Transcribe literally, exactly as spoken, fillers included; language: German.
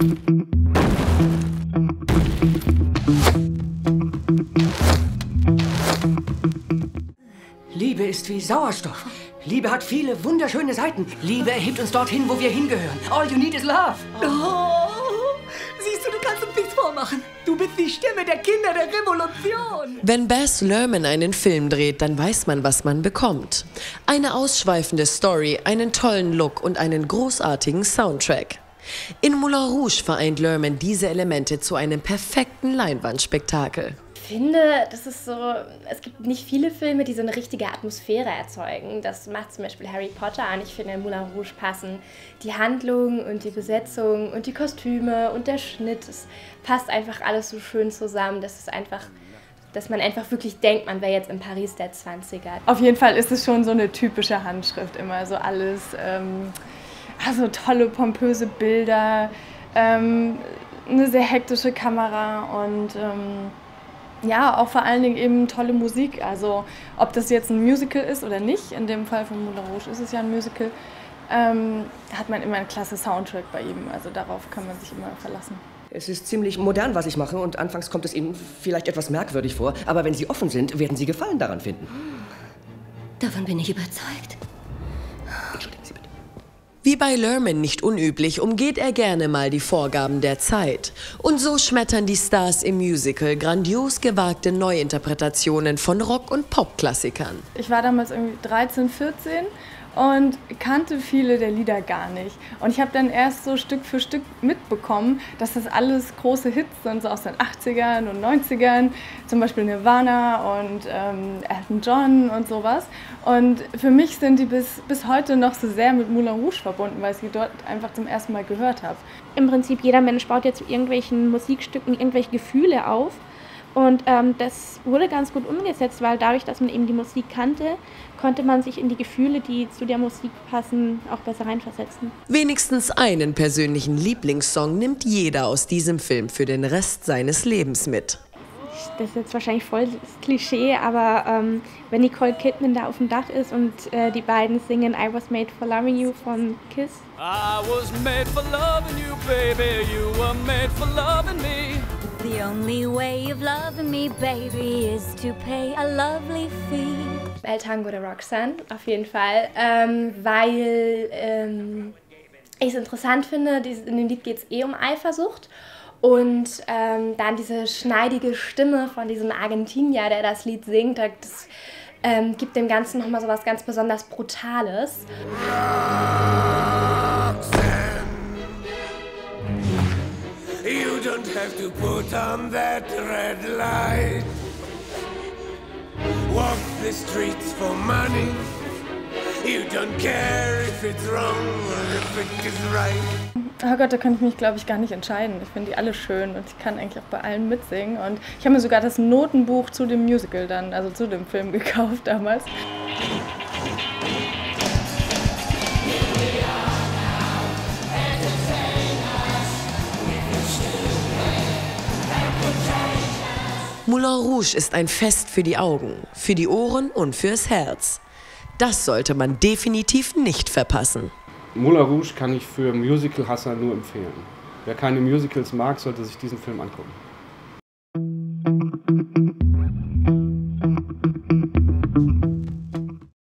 Liebe ist wie Sauerstoff. Liebe hat viele wunderschöne Seiten. Liebe erhebt uns dorthin, wo wir hingehören. All you need is love. Oh, siehst du, du kannst uns nichts vormachen. Du bist die Stimme der Kinder der Revolution. Wenn Baz Luhrmann einen Film dreht, dann weiß man, was man bekommt. Eine ausschweifende Story, einen tollen Look und einen großartigen Soundtrack. In Moulin Rouge vereint Luhrmann diese Elemente zu einem perfekten Leinwandspektakel. Ich finde, das ist so, es gibt nicht viele Filme, die so eine richtige Atmosphäre erzeugen. Das macht zum Beispiel Harry Potter und ich finde in Moulin Rouge passen die Handlung und die Besetzung und die Kostüme und der Schnitt. Es passt einfach alles so schön zusammen, dass es einfach, dass man einfach wirklich denkt, man wäre jetzt in Paris der zwanziger. Auf jeden Fall ist es schon so eine typische Handschrift immer, so alles, ähm, also tolle pompöse Bilder, ähm, eine sehr hektische Kamera und ähm, ja, auch vor allen Dingen eben tolle Musik, also ob das jetzt ein Musical ist oder nicht, in dem Fall von Moulin Rouge ist es ja ein Musical, ähm, hat man immer einen klasse Soundtrack bei ihm, also darauf kann man sich immer verlassen. Es ist ziemlich modern, was ich mache, und anfangs kommt es Ihnen vielleicht etwas merkwürdig vor, aber wenn Sie offen sind, werden Sie Gefallen daran finden. Davon bin ich überzeugt. Entschuldigen Sie bitte. Wie bei Luhrmann nicht unüblich, umgeht er gerne mal die Vorgaben der Zeit. Und so schmettern die Stars im Musical grandios gewagte Neuinterpretationen von Rock- und Popklassikern. Ich war damals irgendwie dreizehn, vierzehn und kannte viele der Lieder gar nicht. Und ich habe dann erst so Stück für Stück mitbekommen, dass das alles große Hits sind, so aus den achtzigern und neunzigern, zum Beispiel Nirvana und ähm, Elton John und sowas. Und für mich sind die bis, bis heute noch so sehr mit Moulin Rouge verbunden, weil ich sie dort einfach zum ersten Mal gehört habe. Im Prinzip jeder Mensch baut ja zu irgendwelchen Musikstücken irgendwelche Gefühle auf. Und ähm, das wurde ganz gut umgesetzt, weil dadurch, dass man eben die Musik kannte, konnte man sich in die Gefühle, die zu der Musik passen, auch besser reinversetzen. Wenigstens einen persönlichen Lieblingssong nimmt jeder aus diesem Film für den Rest seines Lebens mit. Das ist jetzt wahrscheinlich voll das Klischee, aber ähm, wenn Nicole Kidman da auf dem Dach ist und äh, die beiden singen I Was Made for Loving You von Kiss. I was made for loving you, baby, you were made for loving me. The only way of loving me, baby, is to pay a lovely fee. El Tango de Roxanne, auf jeden Fall, ähm, weil ähm, ich es interessant finde, in dem Lied geht es eh um Eifersucht. Und ähm, dann diese schneidige Stimme von diesem Argentinier, der das Lied singt, das ähm, gibt dem Ganzen nochmal so was ganz besonders Brutales. You don't have to put on that red light. Walk the streets for money. You don't care if it's wrong or if it is right. Oh Gott, da könnte ich mich, glaube ich, gar nicht entscheiden. Ich finde die alle schön und ich kann eigentlich auch bei allen mitsingen. Und ich habe mir sogar das Notenbuch zu dem Musical dann, also zu dem Film gekauft damals. Moulin Rouge ist ein Fest für die Augen, für die Ohren und fürs Herz. Das sollte man definitiv nicht verpassen. Moulin Rouge kann ich für Musical-Hasser nur empfehlen. Wer keine Musicals mag, sollte sich diesen Film angucken.